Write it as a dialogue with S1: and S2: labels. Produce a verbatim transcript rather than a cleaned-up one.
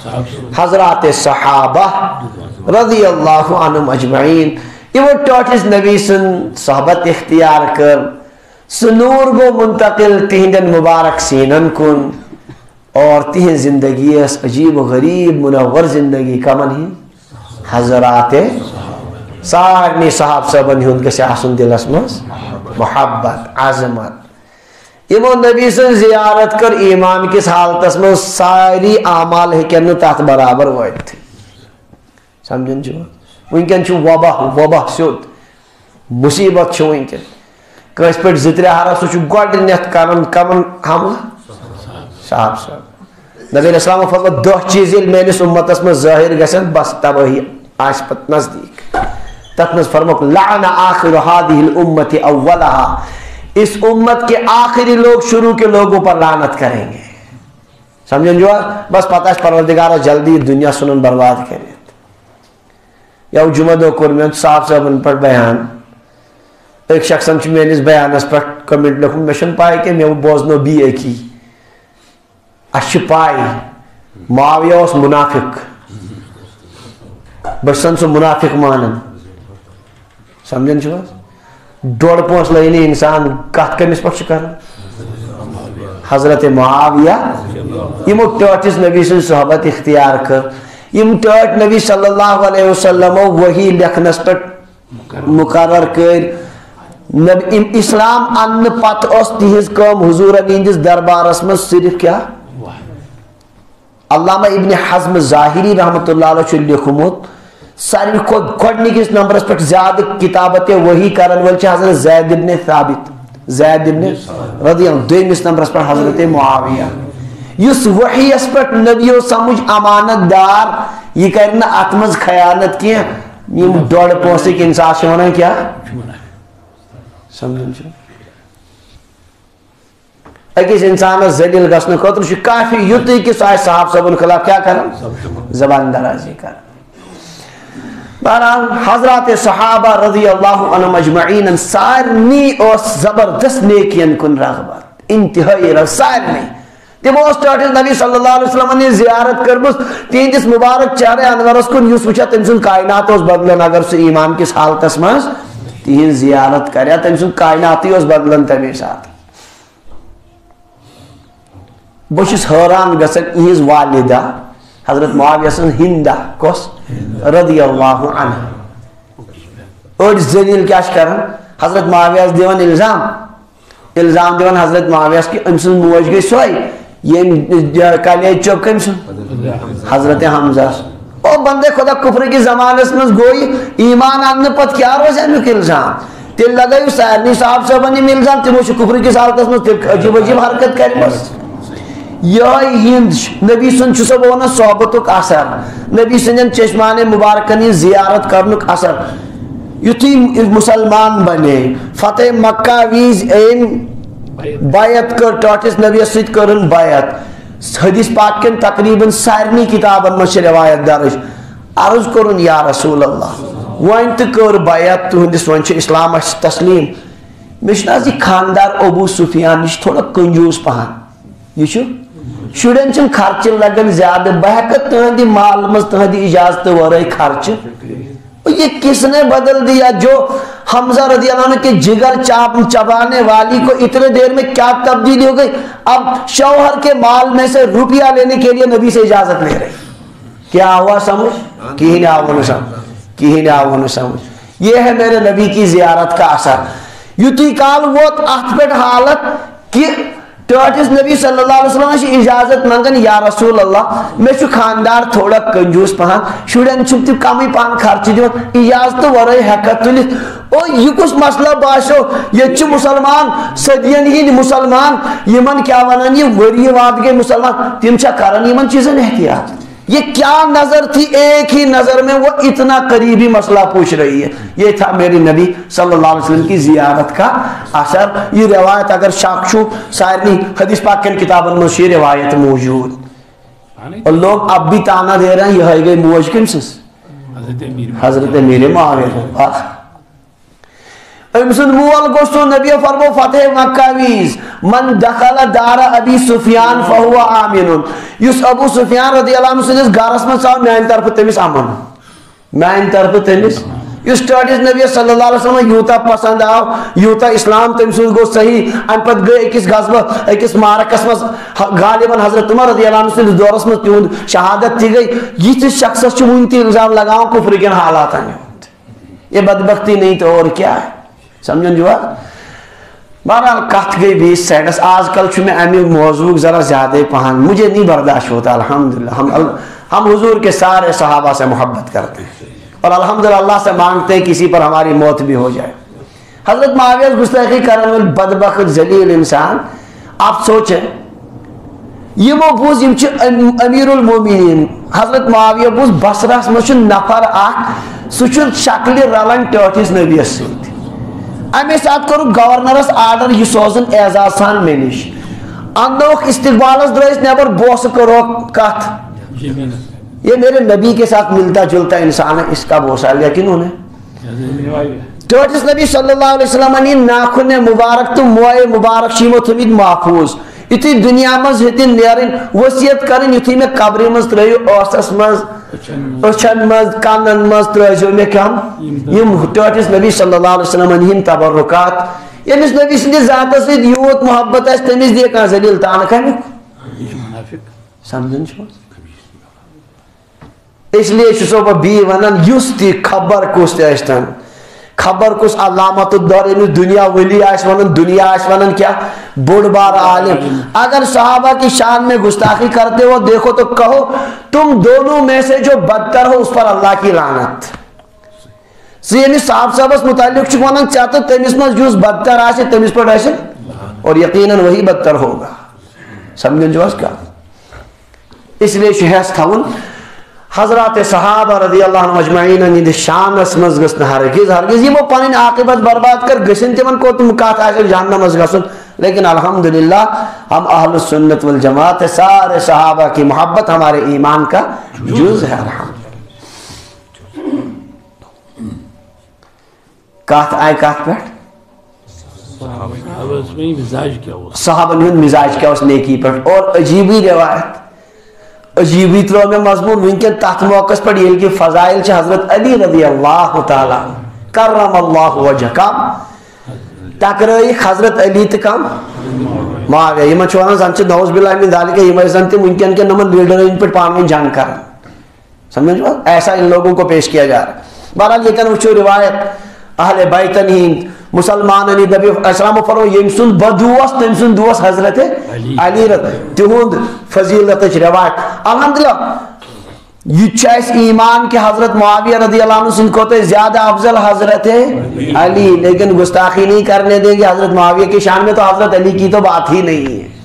S1: حضرات صحابہ رضی اللہ عنہم اجمعین یہ ٹوٹس نبی سن صحبت اختیار کر سنور گو منتقل تہندن مبارک سینن کن اور تہن زندگی اس عجیب و غریب منور زندگی کمن ہی حضرات سارنی صحاب صاحبن ہند گژھِ آسن دلس مز محبت عظمت یمو نبی سن زیارت کر ایمان کس حالتس مز ساری اعمال ہیکن تحت برابر وٲتِتھ سمجھن چھو ونکن چھو وبا وبا سیود مصیبت چھو ونکن کس پہ زترے ہارا سو چھو گۄڈنیتھ کرن کمن حملہ صاحب صاحب نبی علیہ السلام فرموو دہ چیز ییٚلہِ میٲنِس اُمتس منٛز ظٲہر گژھن بس تبٲہی آسہِ پتہٕ نزدیٖک تتھ منٛز فرمووُکھ لعن آخر هذه الامت اولها اس امت کے آخری لوگ شروع کے لوگوں پر لعنت کریں گے سمجھن جو بس پتہ ہے پروردگارہ جلدی دنیا سنن برباد کریت یو جمعہ دو کور میں صاحب صاحبن پر بیان ایک شخصن چھ میانس بیانس پر کمنٹ لکھن مے چھن پاے کہ مے بوزنو بی ایکی اچھ پائی معاویہ اس منافق بسن سو منافق مانن سمجھن چھو ڈوڑ پونس لینی انسان کت کمس پہ کر حضرت معاویہ یم ٹوٹس نبی سن صحبت اختیار کر یم ٹوٹ نبی صلی اللہ علیہ وسلم وہی لکھنس پہ مقرر کر اسلام ان پت اس تہذ کم حضور ہندس دربارس من صرف کیا علامہ ابن حزم ظاہری رحمۃ اللہ علیہ لکھمت ساری کھت گۄڈنِکِس نمبرس پہ زیادہ کتابت وحی کرن ول حضرت زید ابن ثابت زید ابن رضی اللہ دویمس نمبرس پہ حضرت معاویہ اس وحی اس پہ نبیو سمجھ امانت دار یہ کرنا ات مز خیانت کی یم ڈوڑ پونسک انسان ونان کیا سمجھن چھو اکس انسان ذلیل گھن خاطر کافی یوت کہ سہ صاحب صاحبن خلاف کیا کرن زبان درازی کرن بہرحال حضرات صحابہ رضی اللہ عنہم اجمعین سارنی اس زبردست نیکین کن رغبت انتہائی رغبت سارنی تم اس ٹوٹس نبی صلی اللہ علیہ وسلم نے زیارت کرمس تہندس مبارک چہرے انورس کن یس وچھا تم سن کائنات اس بدلن اگر سہ ایمان کس حالتس مز تہن زیارت کریا تم سن کائناتی اس بدلن تمے ساتھ بہس حیران گژھان یہز والدہ حضرت معاویہ سن ہندہ کس رضی اللہ عنہ اڑ ذلیل کیا کرن حضرت معاویہ دیوان الزام الزام دیوان حضرت معاویہ کہ ام سن موج گئی سوئی یہ کالیج چوب کم سن حضرت حمزہ او بندے خدا کفر کی زمانس مز گوئی ایمان آنے پت کیا روز امیک الزام تیل لگئی سارنی صاحب صاحبانی الزام تیموش کفر کی سالتس مز تیل عجیب عجیب حرکت کری بس یہ ہند نبی سن چھ ون صحبتک اثر نبی سن چشمان مبارکن زیارت کرنک اثر یتھی مسلمان بنے فتح مکہ ویز این بیعت کر ٹوٹس نبی ست کرن بیعت حدیث پاک کن تقریباً سارنی کتابن میں روایت درج عرض کرن یا رسول اللہ ون تو کر بیعت تہندس ون اسلام تسلیم مشناز یہ خاندار ابو سفیان یہ تھوڑا کنجوس پہن یہ شرین چن خرچ لگن زیادہ بہت تہندی مال مز تہندی اجازت ورائے خرچ یہ کس نے بدل دیا جو حمزہ رضی اللہ عنہ کے جگر چاپ چبانے والی کو اتنے دیر میں کیا تبدیلی ہو گئی اب شوہر کے مال میں سے روپیہ لینے کے لیے نبی سے اجازت لے رہی کیا ہوا سمجھ کہیں آؤں سمجھ کہیں آؤں سمجھ یہ ہے میرے نبی کی زیارت کا اثر یوتی کال وہ ات پہ حالت کہ ٹوٹس نبی صلی اللہ علیہ وسلم سے اجازت منگن یا رسول اللہ میں چھو خاندار تھوڑا کنجوس پہن شڑین چھو تیو کمی پہن خرچ دیون اجازت ورائے حقت تلیت او یہ کس مسئلہ باشو یہ چھو مسلمان صدین ہی مسلمان یمن کیا ونن یہ وری واد کے مسلمان تم چھا کرن یمن چیزیں احتیاط یہ کیا نظر تھی ایک ہی نظر میں وہ اتنا قریبی مسئلہ پوچھ رہی ہے یہ تھا میری نبی صلی اللہ علیہ وسلم کی زیارت کا اثر یہ روایت اگر شاکشو سارنی حدیث پاک کے کتابوں میں یہ روایت موجود اور لوگ اب بھی تانا دے رہے ہیں یہ ہے گئی موج کن سے حضرت امیر معاویہ ام سن مول گوشتو نبی فرمو فتح مکہ ویز من دخل دار ابی سفیان فہو آمین یس ابو سفیان رضی اللہ عنہ سنس گارس من ساو میان طرف تمس امن میان طرف تمس یس ٹاٹس نبی صلی اللہ علیہ وسلم یوتا پسند آو یوتا اسلام تم سن گو صحیح ان پت گئے اکس غزبہ اکس مارکس مز غالباً حضرت عمر رضی اللہ عنہ سنس دورس مز تیون شہادت تھی گئی یہ شخص چونتی الزام لگاؤں کفر کن حالات آنے یہ بدبختی نہیں تو اور کیا ہے سمجھن جو بہرحال کت گئی بیس سیڈس آج کل چھو میں امی موضوع ذرا زیادہ پہن مجھے نہیں برداشت ہوتا الحمدللہ ہم ہم حضور کے سارے صحابہ سے محبت کرتے ہیں اور الحمدللہ اللہ سے مانگتے ہیں کسی پر ہماری موت بھی ہو جائے حضرت معاویہ گستاخی کرنے والا بدبخت ذلیل انسان آپ سوچیں یہ وہ بوز یم امیر المومنین حضرت معاویہ بوز بصرہ میں نفر اخ سہ شکل رلان ٹاٹس نبیس ست امی سات کرو گورنرس آرڈر یہ سوزن اعزاز سان میں نش اندوک استقبالس درائس نبر بوس کرو کت یہ میرے نبی کے ساتھ ملتا جلتا انسان ہے اس کا بوسا لیا کنہوں نے ٹاٹس نبی صلی اللہ علیہ وسلم نے ناخن مبارک تو موئے مبارک شیمو تھمید محفوظ اتنی دنیا مز ہتن نیرن وصیت کرن یتھی میں قبر مز ترایو اوسس مز اچھن مز کانن مز ترایو میں کم یم ٹاٹس نبی صلی اللہ علیہ وسلم ہن تبرکات یمس نبی سند ذات سے یوت محبت اس تمس دی کا ذلیل تان کھن منافق سمجھن چھو اس لیے چھسو بی ونن یس تی خبر کس تستن خبر کس علامت الدور ان دنیا ولی آس ونن دنیا آس ونن کیا بڑ بار عالم اگر صحابہ کی شان میں گستاخی کرتے ہو دیکھو تو کہو تم دونوں میں سے جو بدتر ہو اس پر اللہ کی لعنت یعنی صاحب صاحب اس متعلق چھو ونن چاہتا تمس مز جوز بدتر آسے تمس پر ایسے اور یقیناً وہی بدتر ہوگا سمجھن جو اس کا اس لیے شہست تھاون حضرات صحابہ رضی اللہ عنہ مجمعین نیند شان اسمز گسن ہرگز ہرگز یہ وہ پانین عاقبت برباد کر گسن تمن کو تم کہتا ہے جہنم از گسن لیکن الحمدللہ ہم اہل السنت والجماعت سارے صحابہ کی محبت ہمارے ایمان کا جز ہے الحمدللہ کہتا آئے کہتا بیٹھ صحابہ نیون مزاج کیا اس نیکی پر اور عجیبی روایت عجیبی طرح میں مضمون ونکن تحت موقع پر یہ کہ فضائل چھ حضرت علی رضی اللہ تعالی کرم اللہ وجہ کم تقرئی حضرت علی تکم معاویہ یہ من چھوانا زنچہ نوز باللہ من ذالک یہ مجھن تی ونکن کے نمن لیڈر ان پر پانوین جان کر سمجھ جو ایسا ان لوگوں کو پیش کیا جا رہا ہے بہرحال یہ کن وچھو روایت اہل بیتن ہند مسلمانانی نبی اسلام فرمو یم بدوس تم سن دوس حضرت علی رضی تہند فضیلت روایت الحمدللہ یہ چیس ایمان کے حضرت معاویہ رضی اللہ عنہ سن کو تے زیادہ افضل حضرت علی لیکن گستاخی نہیں کرنے دیں گے حضرت معاویہ کی شان میں تو حضرت علی کی تو بات ہی نہیں ہے